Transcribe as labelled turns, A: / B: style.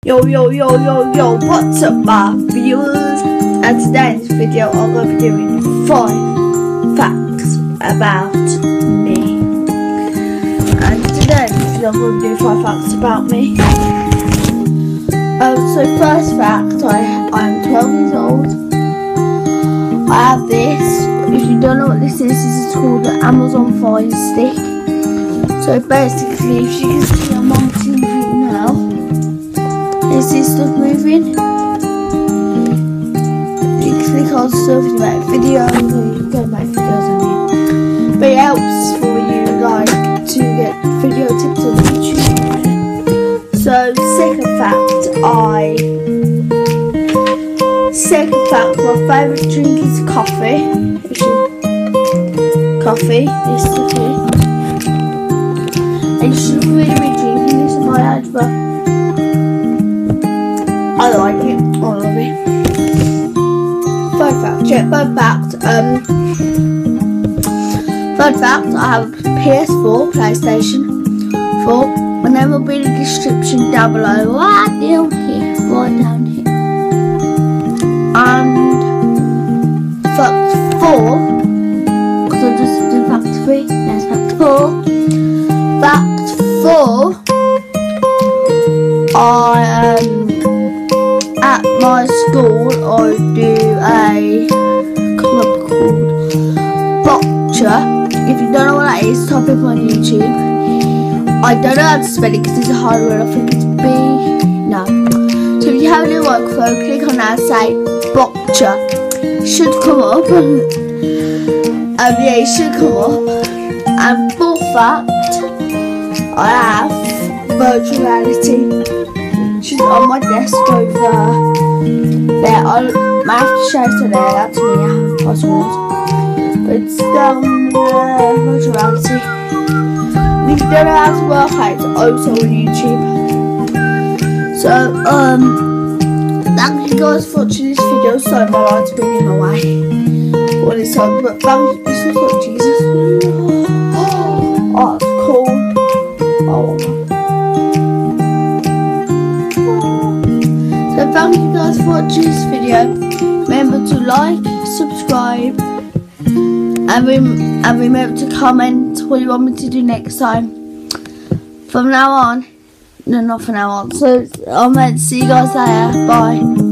A: Yo, what's up my viewers? And today's video I'm going to be doing 5 facts about me. And today's video I'm going to do 5 facts about me. So first fact, I'm 12 years old. I have this, if you don't know what this is called the Amazon Fire Stick. So basically, if you can see I'm on TV now. Is this stuff moving? You can click on stuff, you make videos, or you can make videos on here. But it helps for you, like, to get video tips on YouTube. So, second fact, my favourite drink is coffee. Coffee, this stuff here. And you shouldn't really be drinking this at my age, but I like it, I love it. Fun fact, I have a PS4, PlayStation 4, and there will be the description down below, right down here. And fact 4, because I just did fact 3, there's fact 4. Fact 4, at my school, I do a club called Boccia. If you don't know what that is, type it up on YouTube. I don't know how to spell it because it's a hard word. I think it's no. So if you have a new microphone, click on that and say Boccia. It should come up. Yeah, it should come up. And fourth fact, I have virtual reality. She's on my desk over there. I have to show it to there. That's me. I have a password. But it's down there. Virtual reality. And if you don't know how to work out, it's also on YouTube. So, thank you guys for watching this video. Sorry, my mind's been in my way all this time. But thank you so much, Jesus. Oh, it's cool. Oh. So thank you guys for watching this video. Remember to like, subscribe, and remember to comment what you want me to do next time. From now on, no, not from now on. So I'm meant to see you guys later. Bye.